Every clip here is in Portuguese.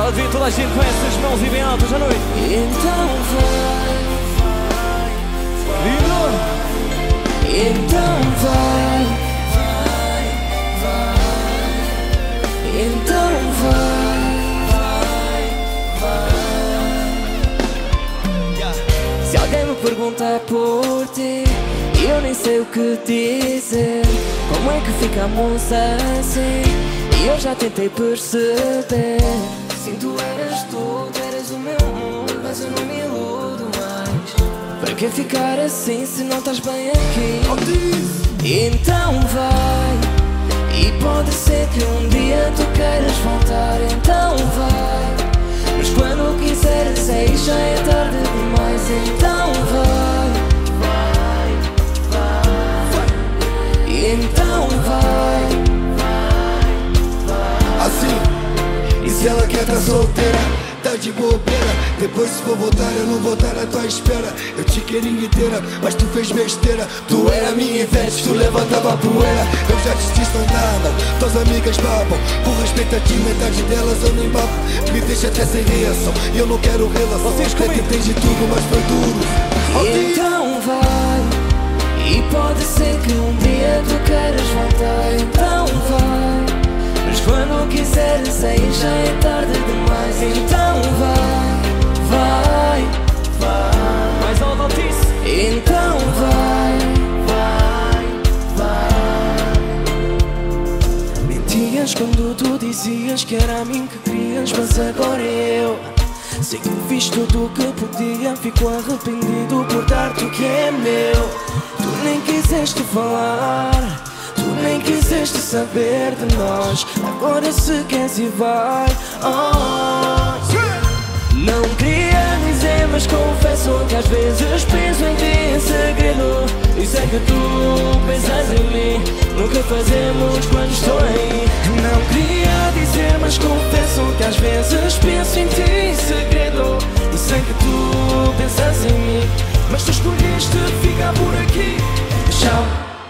Pode vir toda a gente com essas mãos e bem altas à noite. Então vai, Lindo! então vai, então vai. Se alguém me perguntar por ti, eu nem sei o que dizer. Como é que ficamos assim? E eu já tentei perceber. Sim, tu eras o meu mundo, mas eu não me iludo mais. Para que ficar assim se não estás bem aqui? Então vai. E pode ser que um dia tu queiras voltar. Então vai. Mas quando quiseres aí já é tarde demais. Então vai. Então vai. Assim, e se ela quer tá solteira, tá de bobeira. Depois se for voltar eu não vou estar à tua espera. Eu te queria inteira, mas tu fez besteira. Tu era minha Ivete, tu levantava a poeira. Eu já te disse não dá não, tuas amigas babam. Por respeito a ti, metade delas eu nem babo. Me deixa até sem reação, eu não quero relação. Vocês comigo. Tentei de tudo, mas foi duro. Então vai. E pode ser que um dia tu queiras voltar. Então vai. Mas quando quiseres aí já é tarde demais. Então vai. Mais alto, Altice. Então vai. Mentias quando tu dizias que era a mim que querias, mas agora eu sei que fiz tudo o que podia. Fico arrependido por dar-te o que é meu. Tu nem quiseste falar, tu nem quiseste saber de nós. Agora se queres e vai. Não queria dizer, mas confesso que às vezes penso em ti em segredo. E sei que tu pensas em mim no que fazemos quando estou aí. Não queria dizer, mas confesso que às vezes penso em ti em segredo. E sei que tu pensas em mim, mas tu escolheste ficar por aqui. Tchau.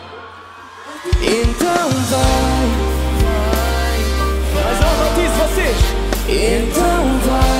Então vai. Mais alto, Altice, vocês. Então vai.